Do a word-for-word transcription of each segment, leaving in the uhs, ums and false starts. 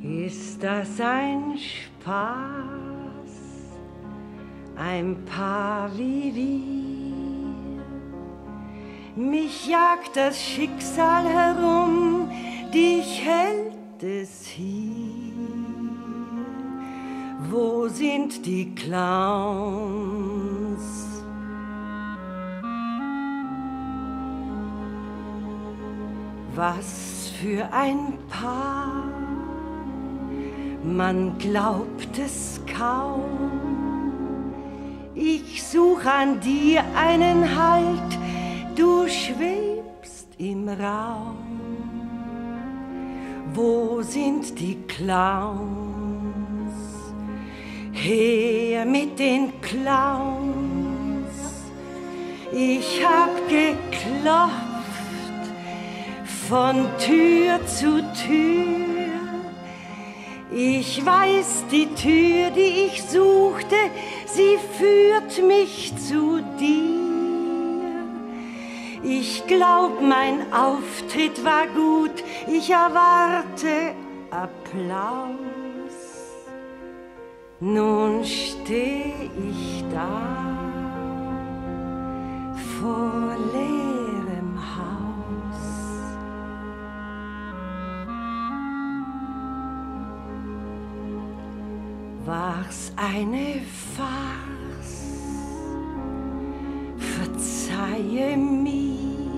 Ist das ein Spaß, ein Paar wie wir? Mich jagt das Schicksal herum, dich hält es hier. Wo sind die Clowns? Was für ein Paar, man glaubt es kaum. Ich such an dir einen Halt, du schwebst im Raum. Wo sind die Clowns? Her mit den Clowns. Ich hab geklopft von Tür zu Tür. Ich weiß, die Tür, die ich suchte, sie führt mich zu dir. Ich glaub, mein Auftritt war gut, ich erwarte Applaus. Nun steh ich da vor leerem Haus. War's eine Farce? Verzeihe mir.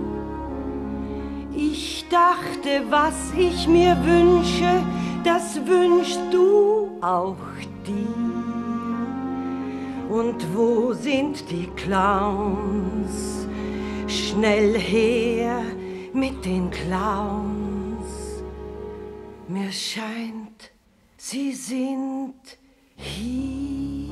Ich dachte, was ich mir wünsche, das wünschst du auch dir. Und wo sind die Clowns? Schnell her mit den Clowns. Mir scheint, sie sind hier.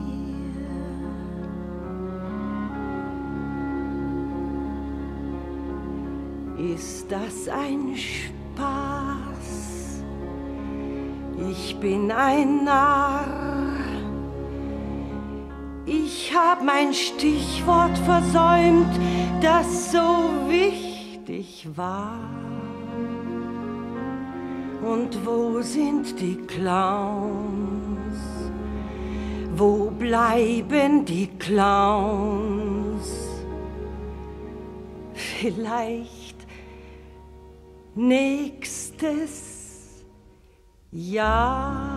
Ist das ein Spaß? Ich bin ein Narr. Ich hab mein Stichwort versäumt, das so wichtig war. Und wo sind die Clowns? Wo bleiben die Clowns? Vielleicht nächstes Jahr.